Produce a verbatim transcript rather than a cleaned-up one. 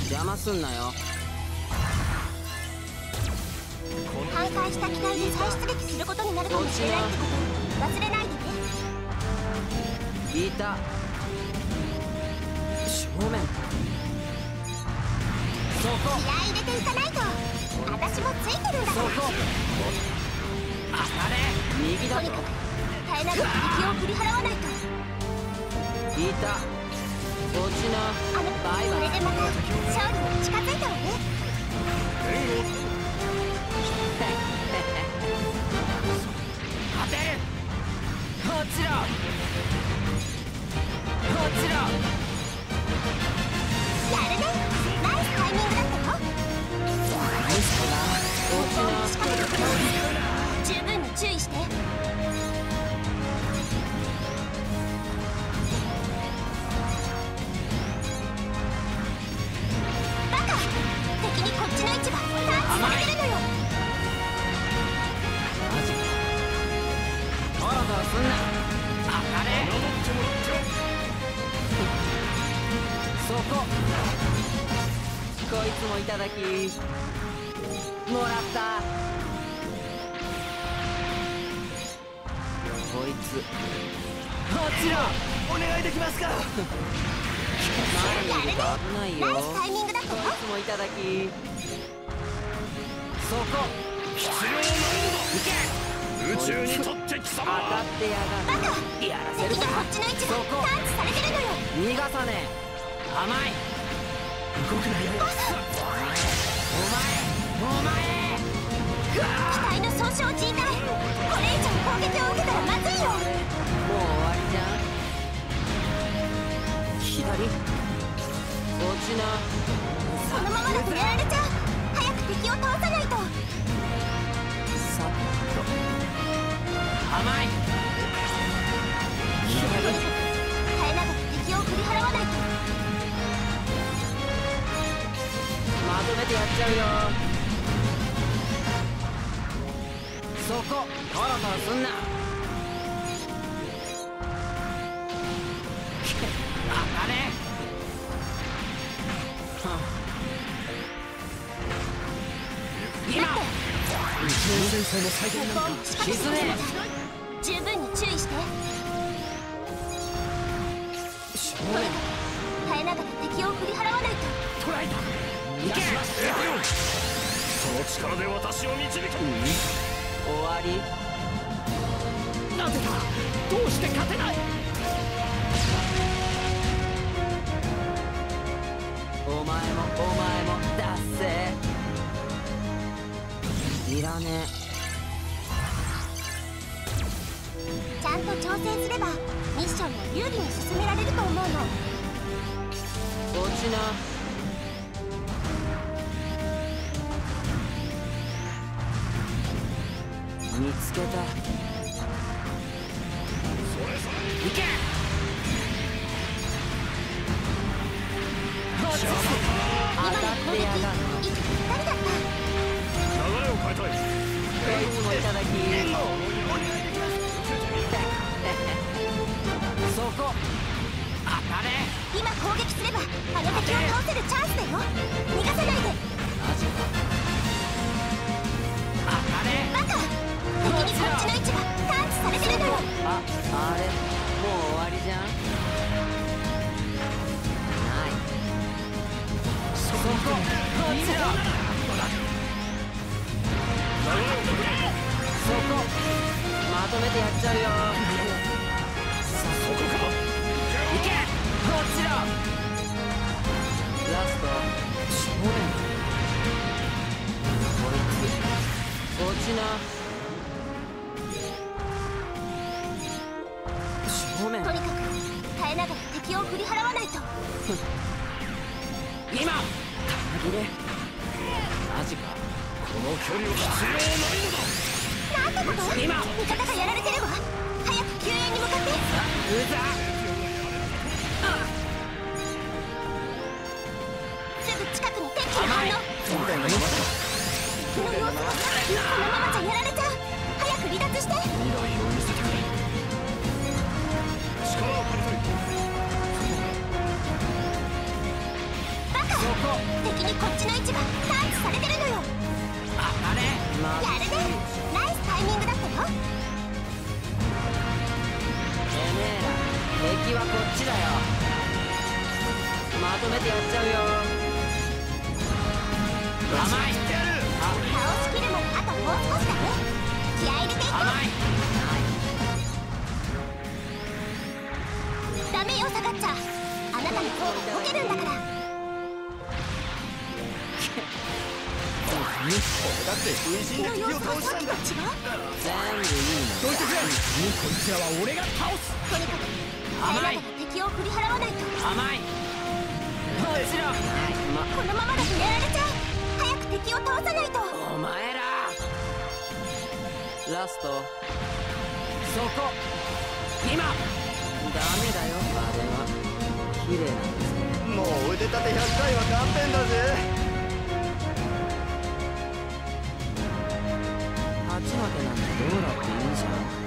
邪魔すんなよ。 破壊した機体で再出撃することになるかもしれないってこと忘れないでね。 いた。正面。そこ。 気合い入れていかないと。私もついてるんだから。 そこ。当たれ。右だと。 とにかく絶えなく敵を振り払わないと。 いた。落ちな。 あのバイバイ。 これでまた勝利に近づいたわね。 当てる。こちら。こちら。 やるね。ナイスタイミングだったよ。 ナイスだな。落ちな。 仕掛けてくる。十分に注意して。バカ。敵にこっちの位置が探知されてるのよ。 マジか。ドロドロすんな。当たれ。そこ。こいつもいただき。もらった。こいつ。こちら。お願いできますか。前にいると危ないよ。 ナイスタイミングだったよ。 こいつもいただき。そこ。 必要ないのだ。宇宙にとって貴様。 当たってやがる。 バカ。 やらせるか。 敵にこっちの位置が探知されてるのよ。 逃がさねえ。甘い。動くなよ。お前お前機体の損傷を甚大。これ以上攻撃を受けたらまずいよ。 もう終わりじゃん。左落ちな。 このままだとやられちゃう。早く敵を倒さないと。 さっと甘い。左絶えなく敵を振り払わないと。 まとめてやっちゃうよ。そこ。トロトロすんな。当たれ。今宇宙戦争の最善なんか沈め。 十分に注意して。 正とにかく絶えながら敵を振り払わないと。 捉えた。行け。 その力で私を導け。 終わり。 なぜだ。どうして勝てない。 お前もお前も達成。いらねちゃんと調整すればミッションも有利に進められると思うの。 え。落ちな。見つけた。行け。こっち。当たってやがる。 息ぴったりだった。 流れを変えたい。 こいつもいただき。そこ。当たれ。 今攻撃すればあの敵を倒せるチャンスだよ。逃がさないで。 マジか。当たれ。 バカ。敵にこっちの位置が探知されてるのよ。 あ、あれもう終わりじゃん。ない。そこ。こちら。そこ。まとめてやっちゃうよ。 そこか。 行け。こちら。ラスト。正面。こいつ。落ちな。正面。 とにかく絶えながら敵を振り払わないと。 今。たぎれ。マジか。 この距離は必要ないのだ。 なんてこと。 今。 味方がやられてるわ。早く救援に向かって。 うざ。 すぐ近くに敵が反応。 そうだよね。 この様子はこのままじゃやられちゃう。早く離脱して。 未来を見せてくれ。力を借りたい。 バカ。 こ敵にこっちの位置が探知されてるのよ。 ああれまやるね。ナイスタイミングだったよ。 てめえら敵はこっちだよ。まとめてやっちゃうよ。甘いってやる。 倒しきるまであともう少しだね。気合い入れていこう。 甘いダメよ下がっちゃ。あなたの方がボケるんだから。 俺だって初陣で敵を倒したんだ。 全部いいの。 どいてくれ。こいつらは俺が倒す。 とにかくあなたが敵を振り払わないと。 甘いもちろん。まこのままだとやられちゃう。早く敵を倒さないと。 お前らラストそこ今ダメだよ。あれは綺麗なんですね。 もう腕立てひゃっかいは勘弁だぜ。 勝ち負けなんてどうだっていいじゃん。